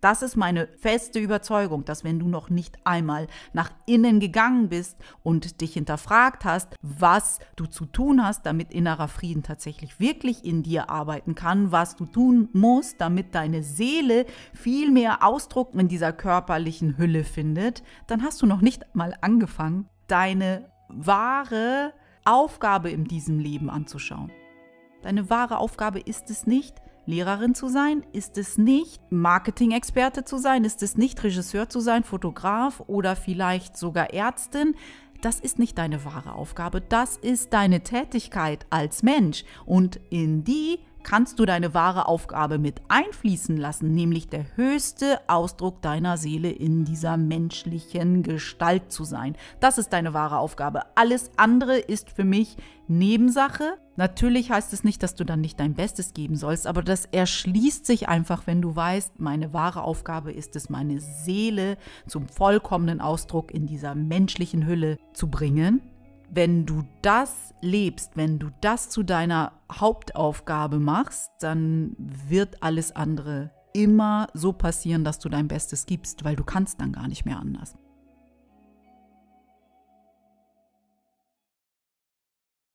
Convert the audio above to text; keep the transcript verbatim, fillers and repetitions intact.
Das ist meine feste Überzeugung, dass wenn du noch nicht einmal nach innen gegangen bist und dich hinterfragt hast, was du zu tun hast, damit innerer Frieden tatsächlich wirklich in dir arbeiten kann, was du tun musst, damit deine Seele viel mehr Ausdruck in dieser körperlichen Hülle findet, dann hast du noch nicht mal angefangen, deine wahre Aufgabe in diesem Leben anzuschauen. Deine wahre Aufgabe ist es nicht, Lehrerin zu sein, ist es nicht, Marketing-Experte zu sein, ist es nicht, Regisseur zu sein, Fotograf oder vielleicht sogar Ärztin. Das ist nicht deine wahre Aufgabe, das ist deine Tätigkeit als Mensch und in die kannst du deine wahre Aufgabe mit einfließen lassen, nämlich der höchste Ausdruck deiner Seele in dieser menschlichen Gestalt zu sein. Das ist deine wahre Aufgabe. Alles andere ist für mich Nebensache. Natürlich heißt es nicht, dass du dann nicht dein Bestes geben sollst, aber das erschließt sich einfach, wenn du weißt, meine wahre Aufgabe ist es, meine Seele zum vollkommenen Ausdruck in dieser menschlichen Hülle zu bringen. Wenn du das lebst, wenn du das zu deiner Hauptaufgabe machst, dann wird alles andere immer so passieren, dass du dein Bestes gibst, weil du kannst dann gar nicht mehr anders.